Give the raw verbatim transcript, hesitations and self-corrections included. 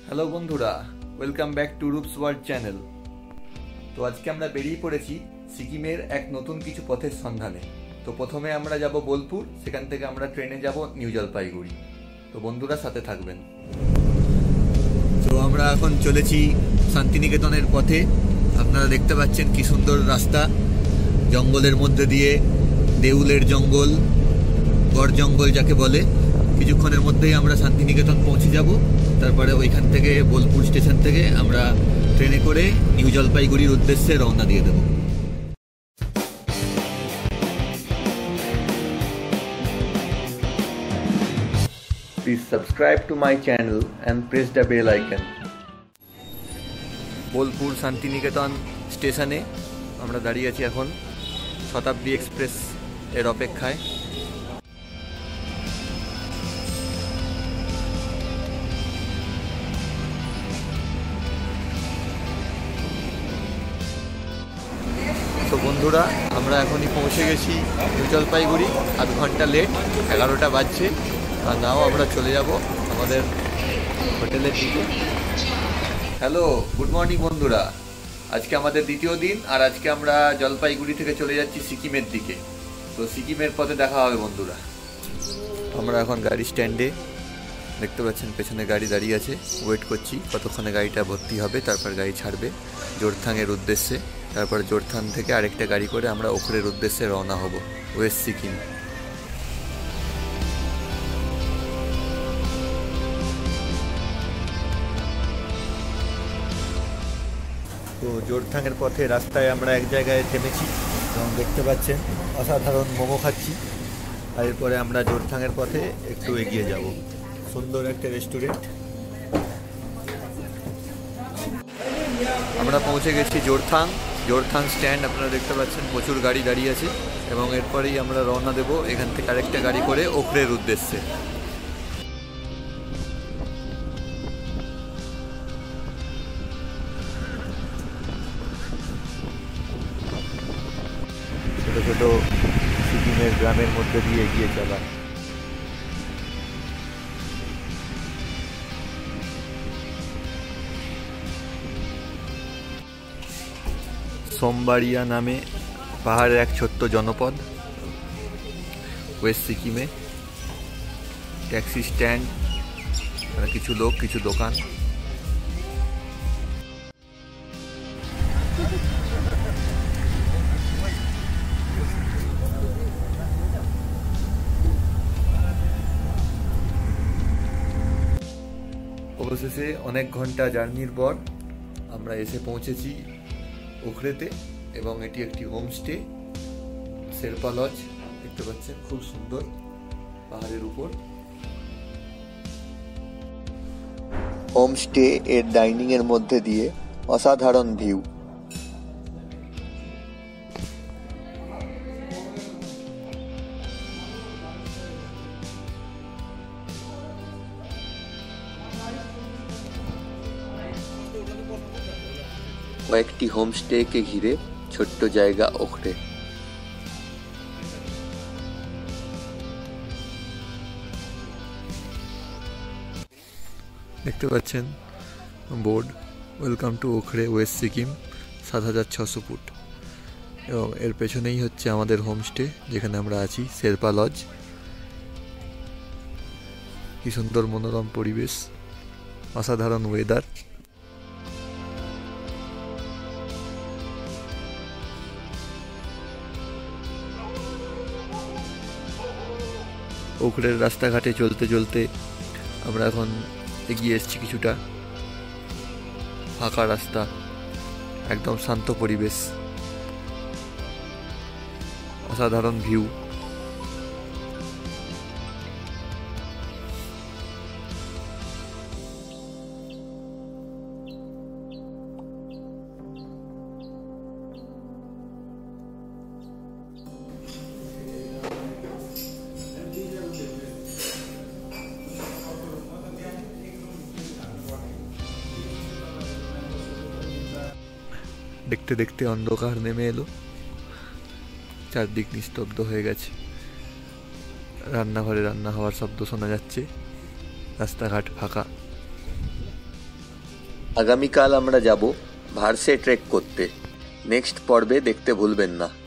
Hello বন্ধুরা, welcome back to Roop's world channel. তো আজকে আমরা বেরিয়ে পড়েছি সিকিমের এক নতুন কিছু পথের সন্ধানে। তো প্রথমে আমরা যাব বোলপুর, সেখান থেকে আমরা ট্রেনে যাব নিউ জলপাইগুড়ি। তো বন্ধুরা সাথে থাকবেন। তো আমরা এখন চলেছি শান্তিনিকেতনের পথে। আপনারা দেখতে পাচ্ছেন কি সুন্দর রাস্তা, জঙ্গলের মধ্যে দিয়ে, দেউলের জঙ্গল, গড় জঙ্গল যাকে বলে। কিছুক্ষণের মধ্যেই আমরা শান্তিনিকেতন পৌঁছে যাব। তারপরে ওইখান থেকে বোলপুর স্টেশন থেকে আমরা ট্রেনে করে নিউ জলপাইগুড়ির উদ্দেশ্যে রওনা দিয়ে দেব। Please subscribe to my channel and press the bell icon. Bolpur Shantiniketan স্টেশনে আমরা দাঁড়িয়ে আছি এখন শতাব্দী এক্সপ্রেস এর অপেক্ষায়। তো বন্ধুরা, আমরা এখনই পৌঁছে গেছি নিউ জলপাইগুড়ি। আধ ঘন্টা লেট, এগারোটা বাজছে। আর নাও আমরা চলে যাব আমাদের হোটেলের দিকে। হ্যালো, গুড মর্নিং বন্ধুরা। আজকে আমাদের দ্বিতীয় দিন, আর আজকে আমরা জলপাইগুড়ি থেকে চলে যাচ্ছি সিকিমের দিকে। তো সিকিমের পথে দেখা হবে বন্ধুরা। আমরা এখন গাড়ি স্ট্যান্ডে, দেখতে পাচ্ছেন পেছনে গাড়ি দাঁড়িয়ে আছে, ওয়েট করছি কতক্ষণে গাড়িটা ভর্তি হবে, তারপর গাড়ি ছাড়বে জোরথাংয়ের উদ্দেশ্যে। তারপর জোরথাং থেকে আরেকটা গাড়ি করে আমরা ওখরের উদ্দেশ্যে রওনা হব, ওয়েস্ট সিকিম। তো জোরথাংয়ের পথে রাস্তায় আমরা এক জায়গায় থেমেছি এবং দেখতে পাচ্ছেন অসাধারণ মোমো খাচ্ছি। আর এরপরে আমরা জোরথাংয়ের পথে একটু এগিয়ে যাব। সুন্দর একটা রেস্টুরেন্ট। আমরা পৌঁছে গেছি জোরথাং। জোরথাং স্ট্যান্ড আপনারা দেখতে পাচ্ছেন, প্রচুর গাড়ি দাঁড়িয়ে আছে এবং এরপরেই আমরা রওনা দেব এখান থেকে আরেকটা গাড়ি করে ওখরের উদ্দেশ্যে। ছোট ছোট সিকিমের গ্রামের মধ্যে দিয়ে এগিয়ে চলা। সোমবাড়িয়া নামে পাহাড়ের এক ছোট্ট জনপদ ওয়েস্ট সিকিমে। ট্যাক্সি স্ট্যান্ড, কিছু লোক, কিছু দোকান। অবশেষে অনেক ঘন্টা জার্নির পর আমরা এসে পৌঁছেছি ওখরেতে, এবং এটি একটি হোমস্টে, শেরপা লজ। দেখতে পাচ্ছেন খুব সুন্দর পাহাড়ের উপর হোমস্টে। এর ডাইনিং এর মধ্যে দিয়ে অসাধারণ ভিউ। কয়েকটি হোমস্টেকে ঘিরে ছোট্ট জায়গা ওখরে। দেখতে পাচ্ছেন board, welcome to Okhrey west Sikkim, সাত হাজার ছশো ফুট। এবং এর পেছনেই হচ্ছে আমাদের হোমস্টে, যেখানে আমরা আছি, শেরপা লজ। কি সুন্দর মনোরম পরিবেশ, অসাধারণ ওয়েদার। ওখরের রাস্তাঘাটে চলতে চলতে আমরা এখন এগিয়ে এসেছি কিছুটা। ফাঁকা রাস্তা, একদম শান্ত পরিবেশ, অসাধারণ ভিউ। দেখতে দেখতে অন্ধকার নেমে এলো, চারদিক নিস্তব্ধ হয়ে গেছে। রান্নাঘরে রান্না হওয়ার শব্দ শোনা যাচ্ছে, রাস্তাঘাট ফাঁকা। আগামীকাল আমরা যাব ভার্সে ট্রেক করতে। নেক্সট পর্বে দেখতে ভুলবেন না।